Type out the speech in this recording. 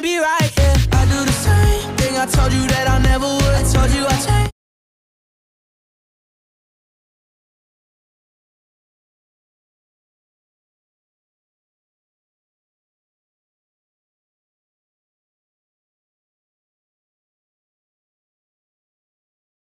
can't be right, yeah. I do the same thing I told you that I never would. I told you I changed.